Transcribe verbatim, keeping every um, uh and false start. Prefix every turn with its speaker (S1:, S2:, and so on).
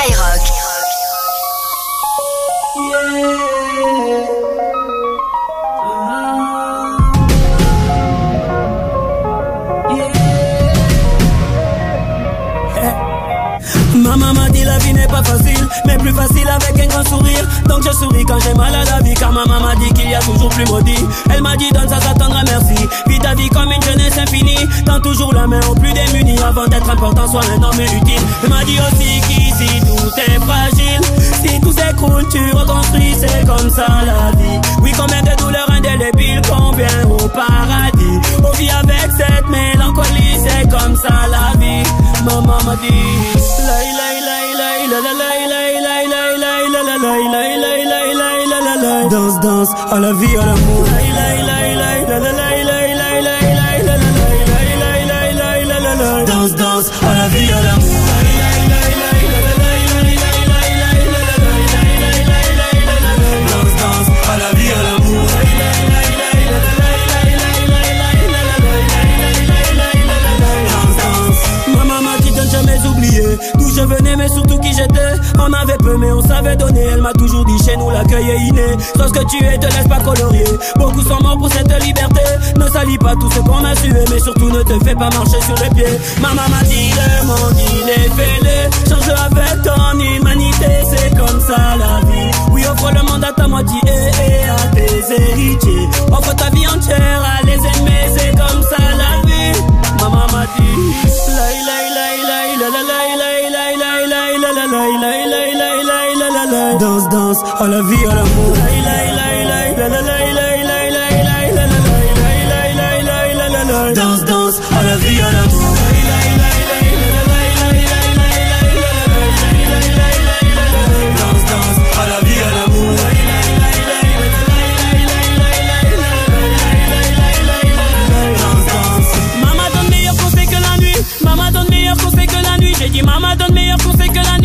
S1: Skyrock.
S2: Maman m'a dit la vie n'est pas facile, mais plus facile avec un grand sourire. Donc je souris quand j'ai mal à la vie, car ma maman m'a dit qu'il y a toujours plus maudit. Elle m'a dit donne ça, ça t'attendra, merci. Vis ta vie comme une jeunesse infinie, tends toujours la main aux plus démunis. Avant d'être important, sois un homme utile. Elle m'a dit aussi qu'ici tout est fragile. Si tout s'écroule, tu reconstruis, c'est comme ça la vie. Oui, combien de douleurs indélébiles, combien au paradis. On vit avec cette mélancolie, c'est comme ça la vie. Maman m'a dit danse, danse, à la vie, à l'amour. Danse, danse, à la vie, à l'amour. Danse, danse, à la vie, à l'amour. Maman m'a dit de ne jamais oublier d'où je venais, mais surtout qui j'étais. On avait peu mais on savait donner. Elle m'a toujours dit chez nous l'accueil est inné. Sois ce que tu es, te laisse pas colorier. Beaucoup sont morts pour cette liberté. Ne salis pas tout ce qu'on a sué, mais surtout ne te fais pas marcher sur les pieds. Maman m'a dit le monde il est fêlé. Change avec ton humanité, c'est comme ça la vie. Oui, offre le monde à ta moitié et à tes héritiers. Offre ta vie entière à les aimer, c'est comme ça la vie. Maman m'a dit danse, danse, à la vie, à l'amour. Danse, danse, à la vie, à l'amour. Danse, danse, à la vie, à l'amour. Danse, danse. Maman donne meilleur conseil que la nuit. Maman donne meilleur conseil que la nuit. J'ai dit maman donne meilleur conseil que la nuit.